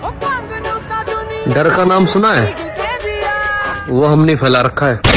डर का नाम सुना है? वो हमने फैला रखा है।